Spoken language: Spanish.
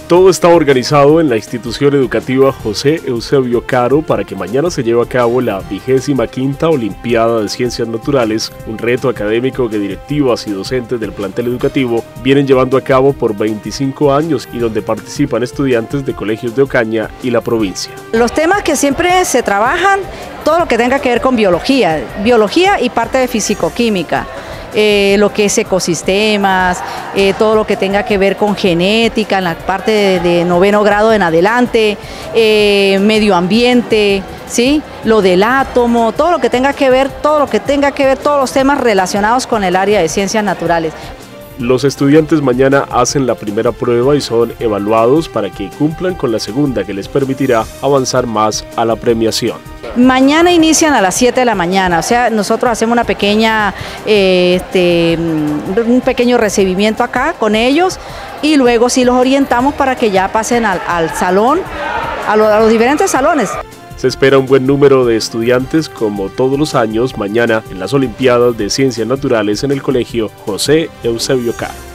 Todo está organizado en la institución educativa José Eusebio Caro para que mañana se lleve a cabo la 25ª Olimpiada de Ciencias Naturales, un reto académico que directivas y docentes del plantel educativo vienen llevando a cabo por 25 años y donde participan estudiantes de colegios de Ocaña y la provincia. Los temas que siempre se trabajan, todo lo que tenga que ver con biología y parte de fisicoquímica. Lo que es ecosistemas, todo lo que tenga que ver con genética en la parte de 9º grado en adelante, medio ambiente, ¿sí? Lo del átomo, todo lo que tenga que ver, todos los temas relacionados con el área de ciencias naturales. Los estudiantes mañana hacen la primera prueba y son evaluados para que cumplan con la segunda, que les permitirá avanzar más a la premiación. Mañana inician a las 7 de la mañana, o sea, nosotros hacemos una pequeña, un pequeño recibimiento acá con ellos y luego sí los orientamos para que ya pasen al salón, a los diferentes salones. Se espera un buen número de estudiantes, como todos los años, mañana en las Olimpiadas de Ciencias Naturales en el Colegio José Eusebio Caro.